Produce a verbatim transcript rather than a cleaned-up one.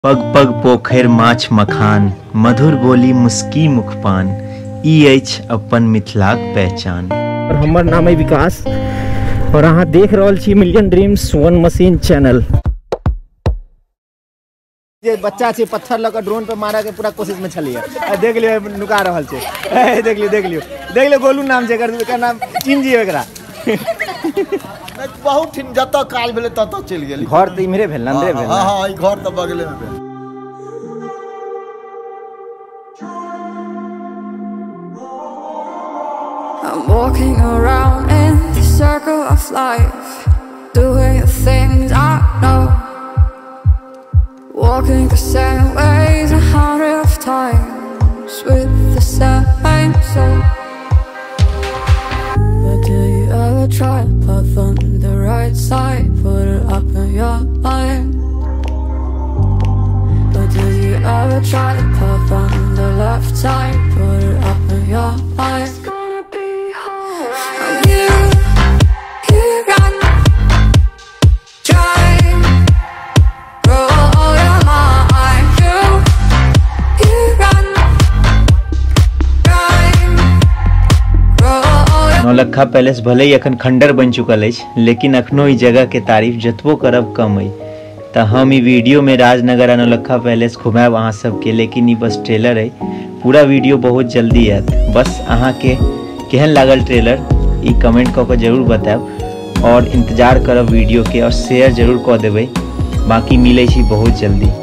पग पग पोखर माछ मखान, मधुर बोली मुस्की मुखपान, ई अछि अपन मिथिलाक पहचान। और हमर नाम है विकास और अहाँ देख रहल छी million dreams one machine channel. जे बच्चा छै पत्थर लग ड्रोन पे मारा के पूरा कोशिश में छलिए, देख लियो नुका रहल छै, ए देख लियो देख लियो देख लियो गोलू नाम छै एकर, एकर नाम चिन्ह जी एकरा। बहुत जत काल भेले तत चल गेल। घर त इमरे भेल ना, अंदरे भेल। हां हां ई घर त बगले में भेल। I'm walking around in the circle of life, doing the things I know, walking the same ways a hundred of times with the same soul. But do you ever try to path on the right side, put it up in your mind? But do you ever try to path on the left side, put it up in your mind? Naulakha palace भले ही अखन खंडर बन चुकल है, लेकिन अखनो ई जगह के तारीफ जतबो करब कम है। तो हम ई वीडियो में राजनगर आ नौलक्खा पैलेस घुमाएब अहाँ सबके, लेकिन ई बस ट्रेलर है, पूरा वीडियो बहुत जल्दी आयत। बस अहाँ के केहन लागल ट्रेलर ई कमेंट कऽ के जरूर बताएब और इंतजार करब वीडियो के, और शेयर जरूर कऽ देबै। बाकी मिलै छी बहुत जल्दी।